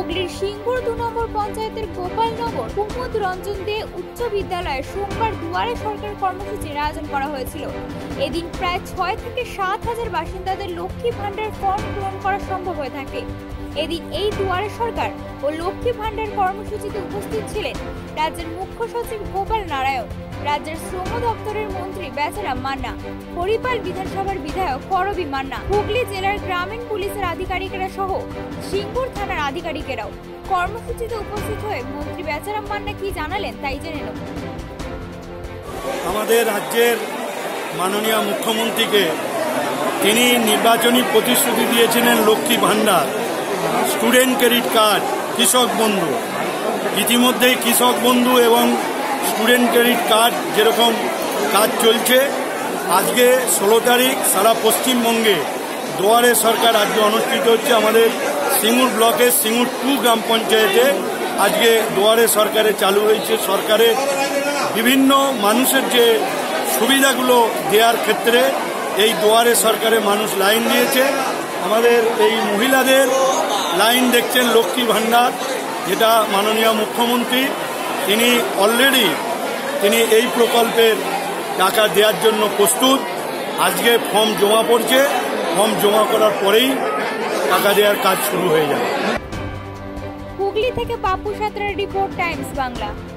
হুগলির সিঙ্গুর ২ নম্বর পঞ্চায়েতের গোপালনগর কুমুদ রঞ্জন দে উচ্চ বিদ্যালয়ে সোমবার দুয়ারে সরকার কর্মসূচির আয়োজন করা হয়েছিল। এদিন প্রায় ৬ থেকে ৭ হাজার বাসিন্দাদের লক্ষ্মী ভান্ডার ফর্ম পূরণ করা সম্ভব হয়ে থাকে। এদিন এই দুয়ারে সরকার ও লক্ষ্মী ভান্ডার কর্মসূচিতে উপস্থিত ছিলেন রাজ্যের মুখ্য সচিব গোপাল নারায়ণ, রাজ্যের শ্রম দপ্তরের মন্ত্রী বেচারাম মান্না, হরিপাল বিধানসভার বিধায়ক করবী মান্না, হুগলি জেলার গ্রামীণ পুলিশের আধিকারিকেরা সহ সিঙ্গুর থানার আধিকারিকেরাও কর্মসূচিতে উপস্থিত হয়ে মন্ত্রী বেচারাম মান্না কি জানালেন তাই জেনে নেব। আমাদের রাজ্যের মাননীয় মুখ্যমন্ত্রীকে তিনি নির্বাচনী প্রতিশ্রুতি দিয়েছিলেন Lakshmi Bhandar, student credit card, কৃষক বন্ধু। ইতিমধ্যেই কৃষক বন্ধু এবং স্টুডেন্ট ক্রেডিট কার্ড যেরকম কাজ চলছে, আজকে 16 তারিখ সারা পশ্চিমবঙ্গে দুয়ারে সরকার আজকে অনুষ্ঠিত হচ্ছে। আমাদের সিঙ্গুর ব্লকের সিঙ্গুর 2 গ্রাম পঞ্চায়েতে আজকে দুয়ারে সরকারে চালু হয়েছে। সরকারের বিভিন্ন মানুষের যে সুবিধাগুলো দেওয়ার ক্ষেত্রে এই দুয়ারে সরকারে মানুষ লাইন দিয়েছে। আমাদের এই মহিলাদের লাইন দেখছেন লক্ষ্মী ভান্ডার, যেটা মাননীয় মুখ্যমন্ত্রী তিনি অলরেডি এই প্রকল্পের টাকা দেওয়ার জন্য প্রস্তুত। আজকে ফর্ম জমা পড়ছে, ফর্ম জমা করার পরেই টাকা দেওয়ার কাজ শুরু হয়ে যাবে। হুগলি থেকে পাপু সাঁতরার রিপোর্ট, টাইমস বাংলা।